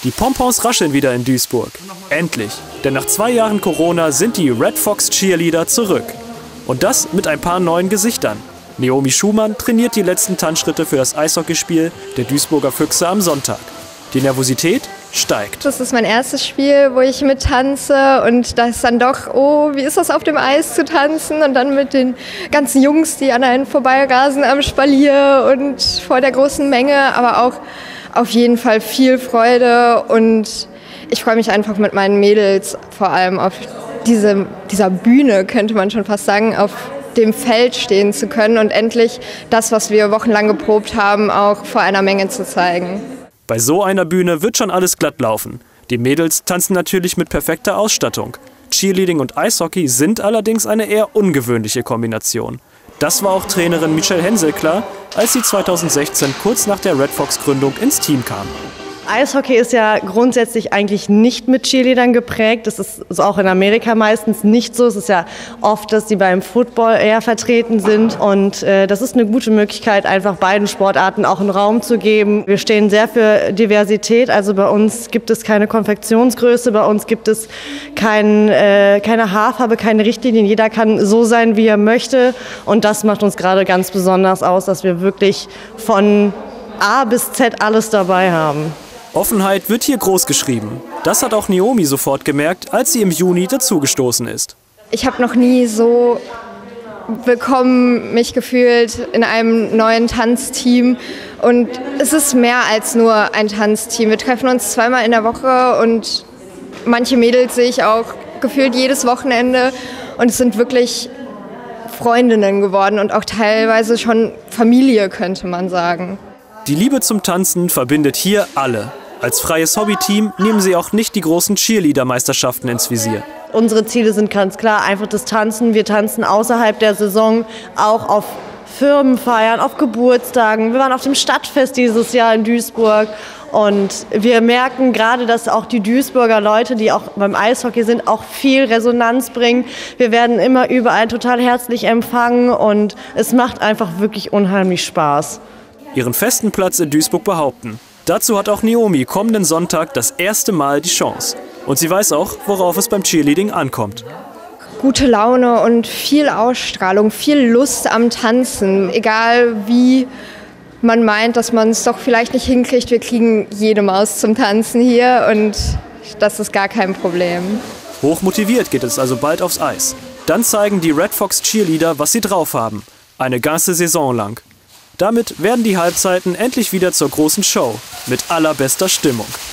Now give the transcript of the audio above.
Die Pompons rascheln wieder in Duisburg. Endlich, denn nach 2 Jahren Corona sind die Red Fox Cheerleader zurück. Und das mit ein paar neuen Gesichtern. Naomi Schumann trainiert die letzten Tanzschritte für das Eishockeyspiel der Duisburger Füchse am Sonntag. Die Nervosität steigt. Das ist mein erstes Spiel, wo ich mittanze und da ist dann doch, oh, wie ist das auf dem Eis zu tanzen und dann mit den ganzen Jungs, die an einen vorbeirasen am Spalier und vor der großen Menge, aber auch auf jeden Fall viel Freude und ich freue mich einfach mit meinen Mädels vor allem auf dieser Bühne, könnte man schon fast sagen, auf dem Feld stehen zu können und endlich das, was wir wochenlang geprobt haben, auch vor einer Menge zu zeigen. Bei so einer Bühne wird schon alles glatt laufen. Die Mädels tanzen natürlich mit perfekter Ausstattung. Cheerleading und Eishockey sind allerdings eine eher ungewöhnliche Kombination. Das war auch Trainerin Michelle Hensel klar, als sie 2016 kurz nach der Red Fox Gründung ins Team kam. Eishockey ist ja grundsätzlich eigentlich nicht mit Cheerleadern geprägt. Das ist auch in Amerika meistens nicht so. Es ist ja oft, dass die beim Football eher vertreten sind. Und das ist eine gute Möglichkeit, einfach beiden Sportarten auch einen Raum zu geben. Wir stehen sehr für Diversität. Also bei uns gibt es keine Konfektionsgröße, bei uns gibt es keine Haarfarbe, keine Richtlinien. Jeder kann so sein, wie er möchte. Und das macht uns gerade ganz besonders aus, dass wir wirklich von A bis Z alles dabei haben. Offenheit wird hier groß geschrieben. Das hat auch Naomi sofort gemerkt, als sie im Juni dazugestoßen ist. Ich habe noch nie so willkommen mich gefühlt in einem neuen Tanzteam. Und es ist mehr als nur ein Tanzteam. Wir treffen uns 2-mal in der Woche und manche Mädels sehe ich auch gefühlt jedes Wochenende. Und es sind wirklich Freundinnen geworden und auch teilweise schon Familie, könnte man sagen. Die Liebe zum Tanzen verbindet hier alle. Als freies Hobbyteam nehmen sie auch nicht die großen Cheerleader-Meisterschaften ins Visier. Unsere Ziele sind ganz klar, einfach das Tanzen. Wir tanzen außerhalb der Saison, auch auf Firmenfeiern, auf Geburtstagen. Wir waren auf dem Stadtfest dieses Jahr in Duisburg. Und wir merken gerade, dass auch die Duisburger Leute, die auch beim Eishockey sind, auch viel Resonanz bringen. Wir werden immer überall total herzlich empfangen und es macht einfach wirklich unheimlich Spaß. Ihren festen Platz in Duisburg behaupten. Dazu hat auch Naomi kommenden Sonntag das erste Mal die Chance. Und sie weiß auch, worauf es beim Cheerleading ankommt. Gute Laune und viel Ausstrahlung, viel Lust am Tanzen. Egal wie man meint, dass man es doch vielleicht nicht hinkriegt, wir kriegen jede Maus zum Tanzen hier und das ist gar kein Problem. Hochmotiviert geht es also bald aufs Eis. Dann zeigen die Red Fox Cheerleader, was sie drauf haben. Eine ganze Saison lang. Damit werden die Halbzeiten endlich wieder zur großen Show mit allerbester Stimmung.